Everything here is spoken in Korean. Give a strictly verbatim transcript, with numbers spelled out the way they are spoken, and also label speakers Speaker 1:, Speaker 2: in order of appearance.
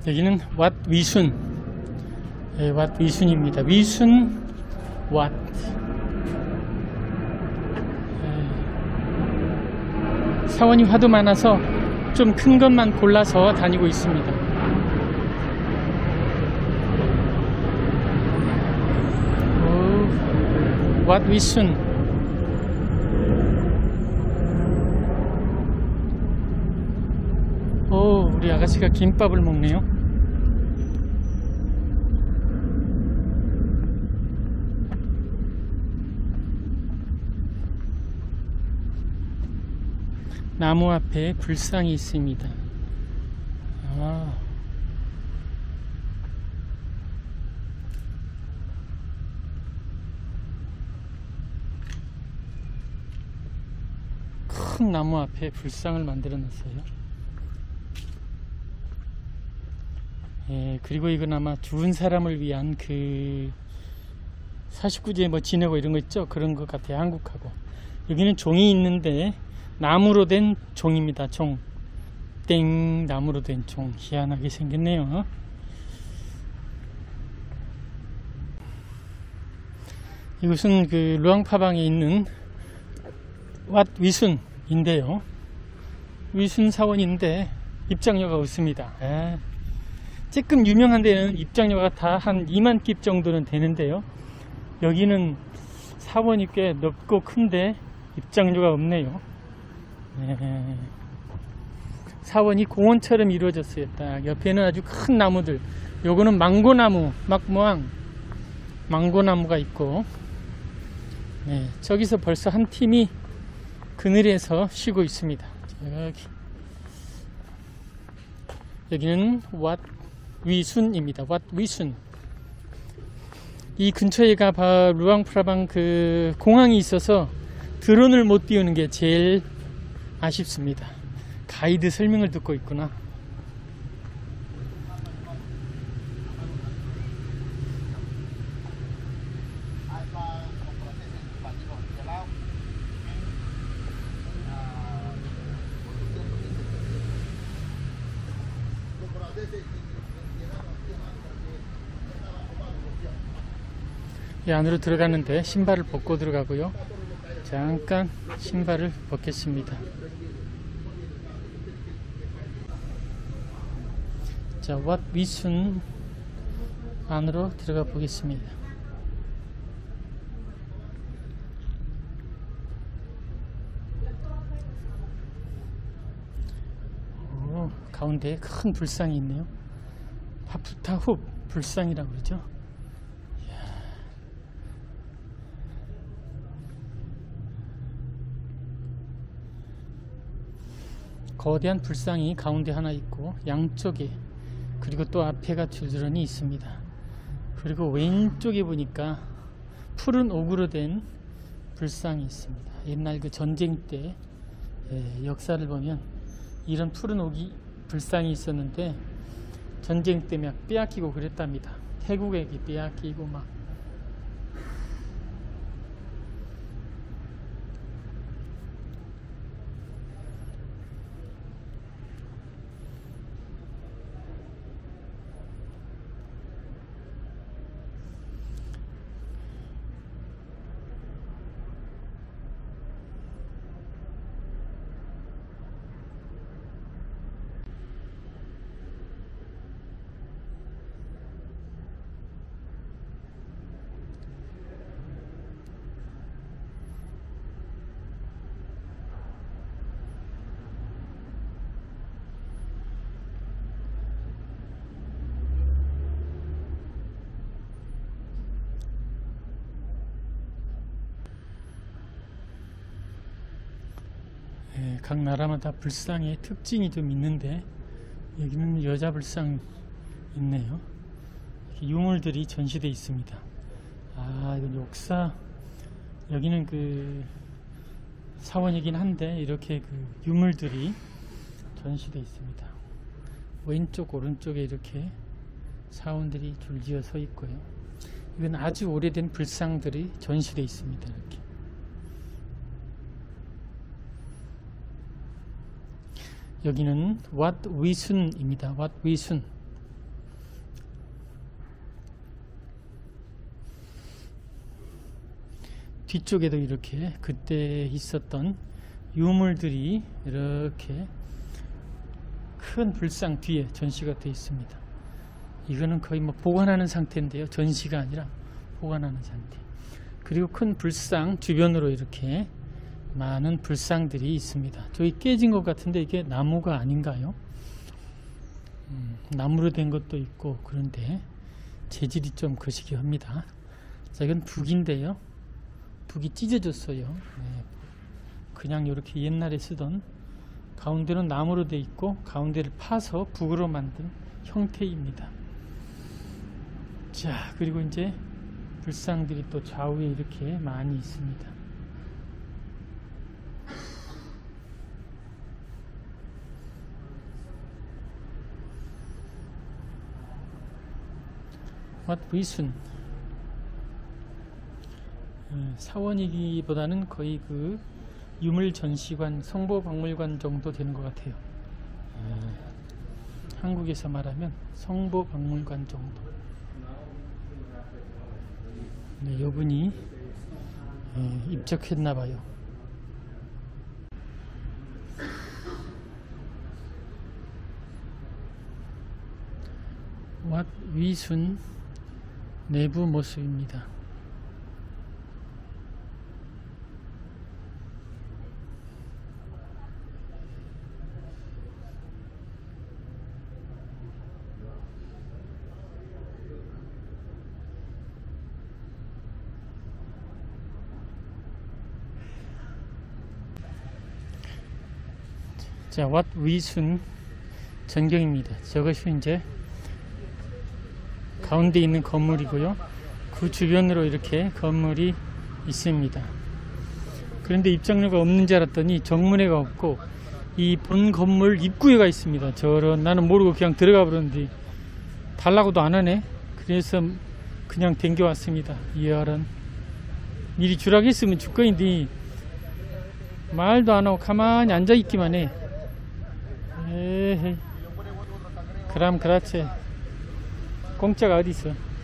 Speaker 1: 여기는 왓 위순, 예, 왓 위순입니다. 위순 왓. 예, 사원이 하도 많아서 좀 큰 것만 골라서 다니고 있습니다. 오, 왓 위순. 오, 우리 아가씨가 김밥을 먹네요. 나무 앞에 불상이 있습니다. 아. 큰 나무 앞에 불상을 만들어 놨어요. 예, 그리고 이건 아마 죽은 사람을 위한 그 사십구 제 뭐 지내고 이런 거 있죠? 그런 것 같아요. 한국하고. 여기는 종이 있는데 나무로 된 종입니다. 종. 땡, 나무로 된 종. 희한하게 생겼네요. 이곳은 그 루앙파방에 있는 왓 위순인데요. 위순 사원인데 입장료가 없습니다. 에. 조금 유명한 데는 입장료가 다 한 이만 깁 정도는 되는데요. 여기는 사원이 꽤 넓고 큰데 입장료가 없네요. 네. 사원이 공원처럼 이루어졌어요. 딱 옆에는 아주 큰 나무들, 요거는 망고나무, 막모항 망고나무가 있고, 네, 저기서 벌써 한 팀이 그늘에서 쉬고 있습니다. 여기. 여기는 왓 위순입니다. 왓 위순. 이 근처에가 바 루앙프라방 그 공항이 있어서 드론을 못 띄우는 게 제일 아쉽습니다. 가이드 설명을 듣고 있구나. 이 안으로 들어가는데 신발을 벗고 들어가고요. 잠깐 신발을 벗겠습니다. 자, 왓 위순 안으로 들어가 보겠습니다. 오, 가운데에 큰 불상이 있네요. 파푸타훅 불상이라고 그러죠. 거대한 불상이 가운데 하나 있고 양쪽에, 그리고 또 앞에가 두드러니 있습니다. 그리고 왼쪽에 보니까 푸른 옥으로 된 불상이 있습니다. 옛날 그 전쟁 때 예, 역사를 보면 이런 푸른 옥이 불상이 있었는데 전쟁 때 막 빼앗기고 그랬답니다. 태국에게 빼앗기고 막. 예, 각 나라마다 불상의 특징이 좀 있는데 여기는 여자 불상 있네요. 유물들이 전시되어 있습니다. 아, 이건 역사, 여기는 그 사원이긴 한데 이렇게 그 유물들이 전시되어 있습니다. 왼쪽 오른쪽에 이렇게 사원들이 줄지어 서 있고요. 이건 아주 오래된 불상들이 전시되어 있습니다. 이렇게. 여기는 왓 위순입니다. 왓 위순. 뒤쪽에도 이렇게 그때 있었던 유물들이 이렇게 큰 불상 뒤에 전시가 되어 있습니다. 이거는 거의 뭐 보관하는 상태인데요. 전시가 아니라 보관하는 상태. 그리고 큰 불상 주변으로 이렇게 많은 불상들이 있습니다. 저기 깨진 것 같은데 이게 나무가 아닌가요? 음, 나무로 된 것도 있고 그런데 재질이 좀 거시기합니다. 자, 이건 북인데요. 북이 찢어졌어요. 네. 그냥 이렇게 옛날에 쓰던, 가운데는 나무로 돼 있고 가운데를 파서 북으로 만든 형태입니다. 자, 그리고 이제 불상들이 또 좌우에 이렇게 많이 있습니다. 왓 위순, 사원이기보다는 거의 그 유물 전시관, 성보박물관 정도 되는 것 같아요. 한국에서 말하면 성보박물관 정도. 네, 이분이 입적했나봐요. 왓 위순 내부 모습입니다. 자, 왓 위순 전경입니다. 저것이 이제 가운데 있는 건물이고요. 그 주변으로 이렇게 건물이 있습니다. 그런데 입장료가 없는 줄 알았더니 정문에가 없고 이 본 건물 입구에가 있습니다. 저런, 나는 모르고 그냥 들어가 버렸는데 달라고도 안 하네. 그래서 그냥 댕겨 왔습니다. 이런, 미리 주라고 했으면 줄 거인데 말도 안 하고 가만히 앉아 있기만 해. 에헤이. 그럼 그렇지. 공짜가 어디 있어.